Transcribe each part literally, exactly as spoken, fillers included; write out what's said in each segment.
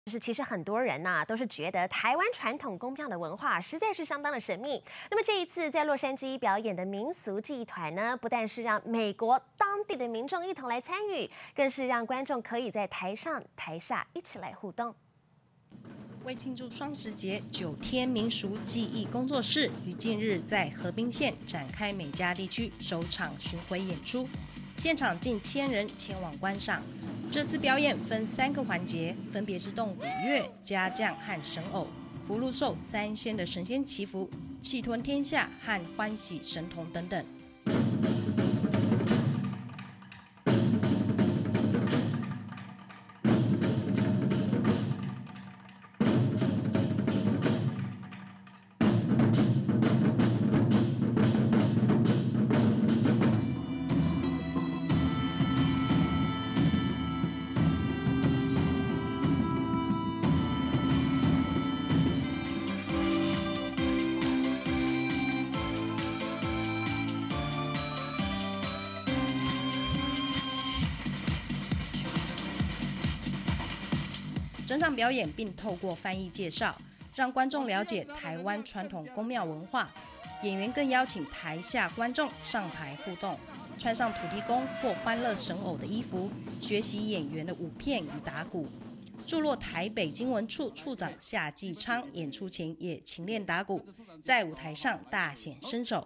是，其实很多人呐、啊、都是觉得台湾传统宫庙的文化实在是相当的神秘。那么这一次在洛杉矶表演的民俗技艺团呢，不但是让美国当地的民众一同来参与，更是让观众可以在台上台下一起来互动。 为庆祝双十节，九天民俗技艺工作室于近日在河滨县展开美加地区首场巡回演出，现场近千人前往观赏。这次表演分三个环节，分别是动五岳、家将和神偶、福禄寿三仙的神仙祈福、气吞天下和欢喜神童等等。整场表演并透过翻译介绍，让观众了解台湾传统宫庙文化。演员更邀请台下观众上台互动，穿上土地公或欢乐神偶的衣服，学习演员的舞片与打鼓。驻洛台北经文处处长夏继昌演出前也勤练打鼓，在舞台上大显身手。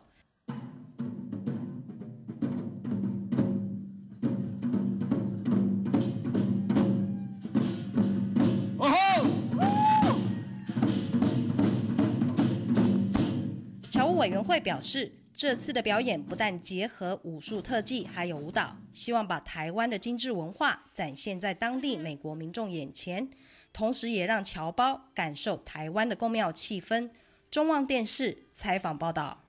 侨务委员会表示，这次的表演不但结合武术特技，还有舞蹈，希望把台湾的精致文化展现在当地美国民众眼前，同时也让侨胞感受台湾的宫庙气氛。中望电视采访报道。